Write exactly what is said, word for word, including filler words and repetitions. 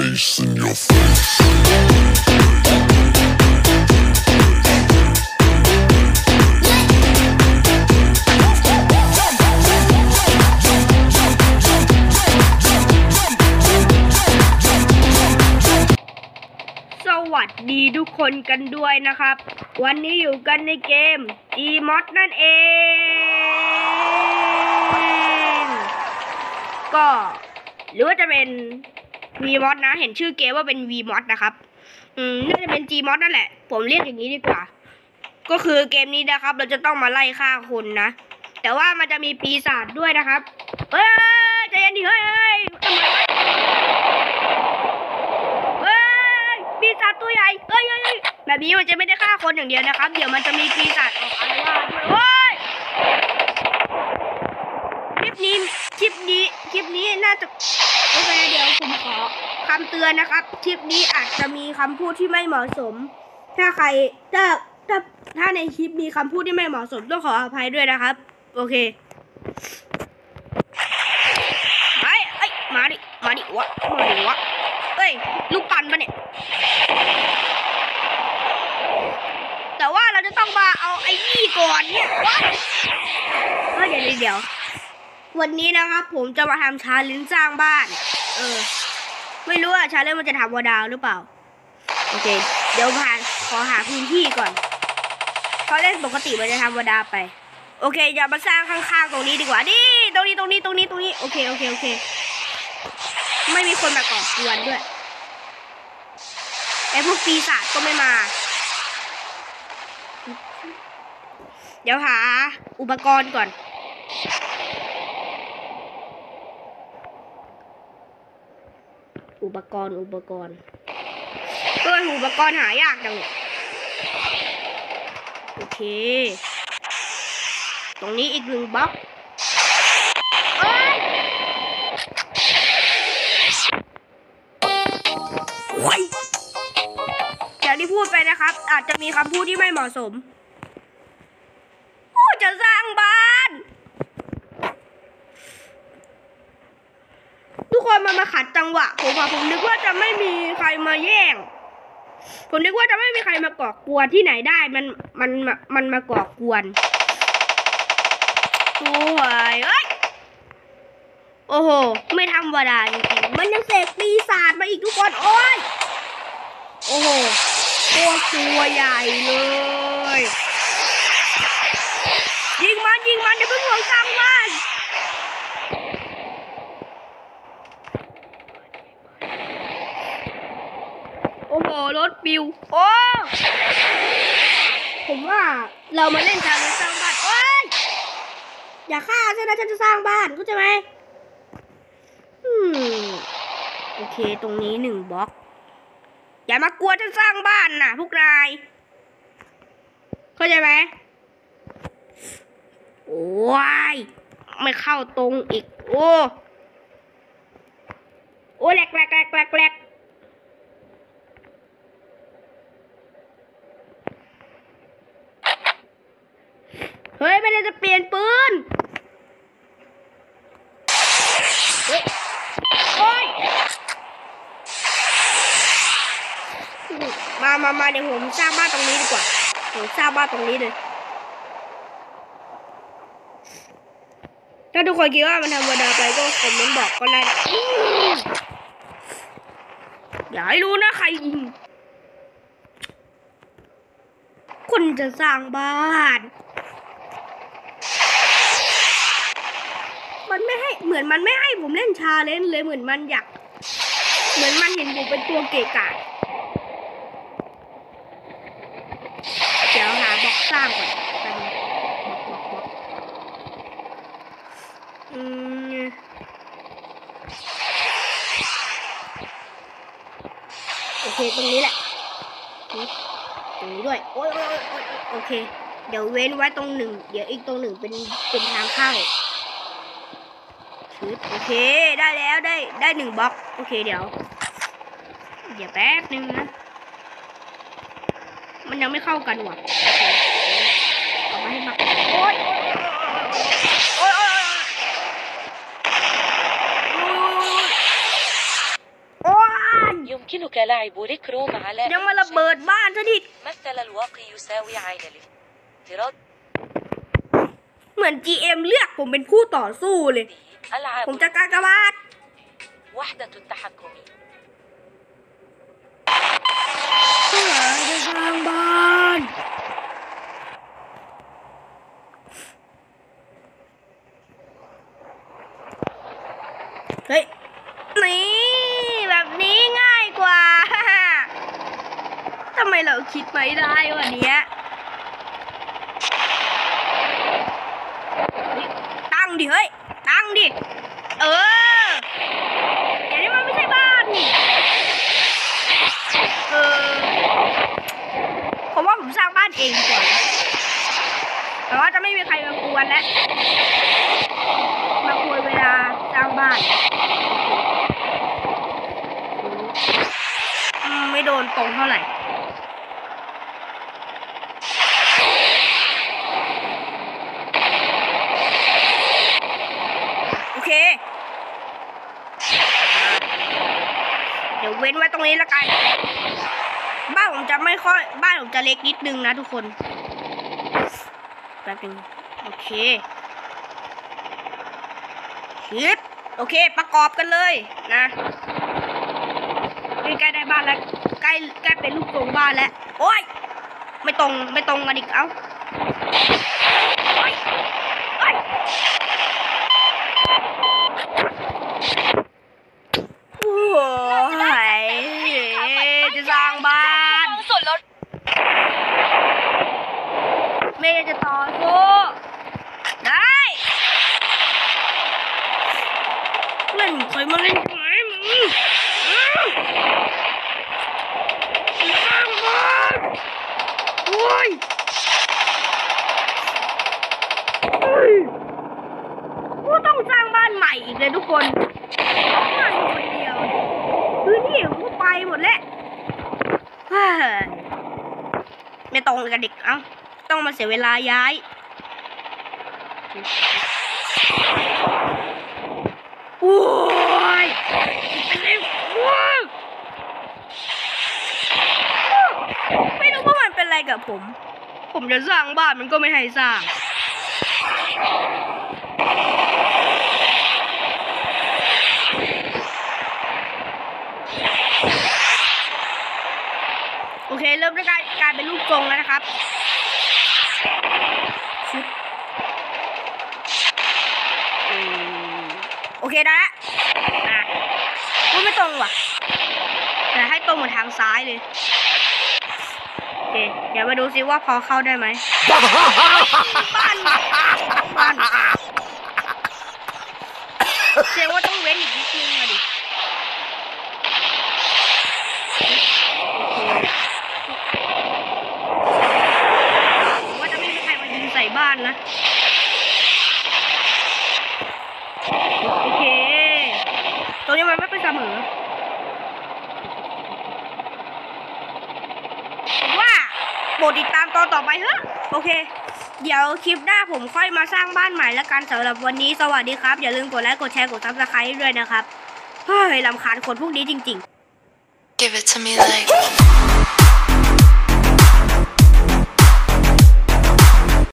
bass in your face. สวัสดีทุกคนกันด้วยนะครับวันนี้อยู่กันในเกม Gmod นั่นเองก็หรือว่าจะเป็น Vmod นะเห็นชื่อเกมว่าเป็น Vmod นะครับอืมน่าจะเป็น Gmod นั่นแหละผมเรียกอย่างนี้ดีกว่าก็คือเกมนี้นะครับเราจะต้องมาไล่ฆ่าคนนะแต่ว่ามันจะมีปีศาจด้วยนะครับเฮ้ยใจเย็นดิเฮ้ยทำไมปีศาจตัวใหญ่เอ้ยแบบนี้มันจะไม่ได้ฆ่าคนอย่างเดียวนะครับเดี๋ยวมันจะมีปีศาจออกอาละวาดด้วยคลิปนี้คลิปนี้คลิปนี้น่าจะโอเคเดี๋ยวผมขอคำเตือนนะครับคลิปนี้อาจจะมีคำพูดที่ไม่เหมาะสมถ้าใครถ้าถ้าถ้าในคลิปมีคำพูดที่ไม่เหมาะสมต้องขออภัยด้วยนะครับโอเคไอ้ไอ้มาดิมาดิวะมาดิวะเอ้ยลูกปั่นปะเนี่ยแต่ว่าเราจะต้องมาเอาไอ้นี่ก่อนเนี่ยว้าเดี๋ยวเดี๋ยววันนี้นะครับผมจะมาทำชาเลนจ์สร้างบ้านเออไม่รู้ว่าชาเลนจ์มันจะทำวอดาวหรือเปล่าโอเคเดี๋ยวผ่านขอหาพื้นที่ก่อนเขาเล่นปกติมันจะทำวอดาวไปโอเคอย่ามาสร้างข้างๆตรงนี้ดีกว่านี่ตรงนี้ตรงนี้ตรงนี้ตรงนี้โอเคโอเคโอเคไม่มีคนมาก่อกวนด้วยไอ้พวกปีศาจก็ไม่มาเดี๋ยวหาอุปกรณ์ก่อนอุปกรณ์อุปกรณ์ตัวอุปกรณ์หายากจังเนี่ยโอเคตรงนี้อีกหนึ่งบล็อกอย่างที่พูดไปนะครับอาจจะมีคำพูดที่ไม่เหมาะสมจะสร้างบ้านทุกคนมามาขัดจังหวะผมอะผมนึกว่าจะไม่มีใครมาแย่งผมนึกว่าจะไม่มีใครมาก่อกวนที่ไหนได้มันมันมันมาก่อกวนโอ้ยเอ้ยโอ้โหไม่ธรรมดาจริงๆมันยังเสกปีศาจมาอีกทุกคนโอ้ยโอ้โหตัวตัวใหญ่เลยยิงมันยิงมันอย่าเพิ่งห่วงสร้างบ้านโอ้โหรถปิวโอ้ผมว่าเรามาเล่นการสร้างบ้านโอ้ยอย่าฆ่าฉันนะฉันจะสร้างบ้านเข้าใจไหมอืมโอเคตรงนี้หนึ่งบล็อกอย่ามากลัวฉันสร้างบ้านนะพวกนายเข้าใจไหมโอ้ยไม่เข้าตรงอีกโอ้โอ้แหลกแหลกแหลกแหลกแหลกเฮ้ยไม่ได้จะเปลี่ยนปืนเฮ้ยโอ้ยมามามาเดี๋ยวผมสร้างบ้านตรงนี้ดีกว่าผมสร้างบ้านตรงนี้เลยถ้าทุกคนคิดว่ามันธรรมดาไปก็คอมเมนต์บอกก็ได้อย่าให้รู้นะใครยิงคนจะสร้างบ้านมันไม่ให้เหมือนมันไม่ให้ผมเล่นชาเลนจ์เลยเหมือนมันอยากเหมือนมันเห็นผมเป็นตัวเกะกะเดี๋ยวหาบล็อกสร้างก่อนกันบล็อกบล็อกบล็อกอืมโอเคตรงนี้แหละตรงนี้ด้วยโอ้ยโอ้ยโอ้ยโอเคเดี๋ยวเว้นไว้ตรงหนึ่งเดี๋ยวอีกตรงหนึ่งเป็นเป็นทางเข้าโอเคได้แล้วได้ได้หนึ่งบล็อกโอเคเดี๋ยวเดี๋ยวแป๊บนึงนะมันยังไม่เข้ากันว่ะเอามาให้มาโอ๊ยโอ๊ยโอ๊ยโอ๊ย يمكنك لعب ريكروم على ยังมาระเบิดบ้านซะดิ مثل الواقع يساوي عين الافتراض เหมือน จี เอ็ม เลือกผมเป็นผู้ต่อสู้เลย ألعاب ผมจะกากบาท وحدة التحكم จะสร้างบ้าน เฮ้ย นี่แบบนี้ง่ายกว่า ทำไมเราคิดไม่ได้วะเนี้ยตั้งดิ เฮ้ย ตั้งดิ เอออย่างนี้มันไม่ใช่บ้านนี่เออผมว่าผมสร้างบ้านเองดีกว่าแต่ว่าจะไม่มีใครมากวนแล้วมากวนเวลาสร้างบ้านอืมไม่โดนตรงเท่าไหร่โอเคเดี๋ยวเว้นไว้ตรงนี้ละกันบ้านผมจะไม่ค่อยบ้านผมจะเล็กนิดนึงนะทุกคนแป๊บนึงโอเคชิดโอเคประกอบกันเลยนะใกล้ได้บ้านแล้วใกล้ใกล้เป็นลูกทรงบ้านแล้วโอ้ยไม่ตรงไม่ตรงกันอีกเอ้าโอ้ยโอ้ยโอ้ยจะสร้างบ้านส่วนรถเมย์จะต่อสู้ได้เล่นใครมาเล่นไหมมึงสร้างบ้านโอ้ยกูต้องสร้างบ้านใหม่อีกเลยทุกคนบ้านคนเดียวพื้นที่กูไปหมดแล้วไม่ตรงกับเด็กเอ้าต้องมาเสียเวลาย้ายโอ้ยเป็นไรวะไม่รู้ว่ามันเป็นอะไรกับผมผมจะสร้างบ้านมันก็ไม่ให้สร้างโอเคเริ่มด้วยการกลายเป็นรูปทรงแล้วนะครับชุดโอเคนะอ่ะพูดไม่ตรงว่ะแต่ให้ตรงเหมือนทางซ้ายเลยโอเคเดี๋ยวมาดูซิว่าพอเข้าได้ไหมบ้านบ้านเสียว่าต้องเว้นอีกนิดนึงอะดิว่าจะไม่มีใครมายิงใส่บ้านนะโอเคตรงนี้มันไม่เป็นเสมอว่าโปรดติดตามตอนต่อไปเถอะโอเคเดี๋ยวคลิปหน้าผมค่อยมาสร้างบ้านใหม่แล้วกันสำหรับวันนี้สวัสดีครับอย่าลืมกดไลค์กดแชร์กดซับสไครต์ด้วยนะครับเฮ้ยรำคาญคนพวกนี้จริงๆ Give it to me like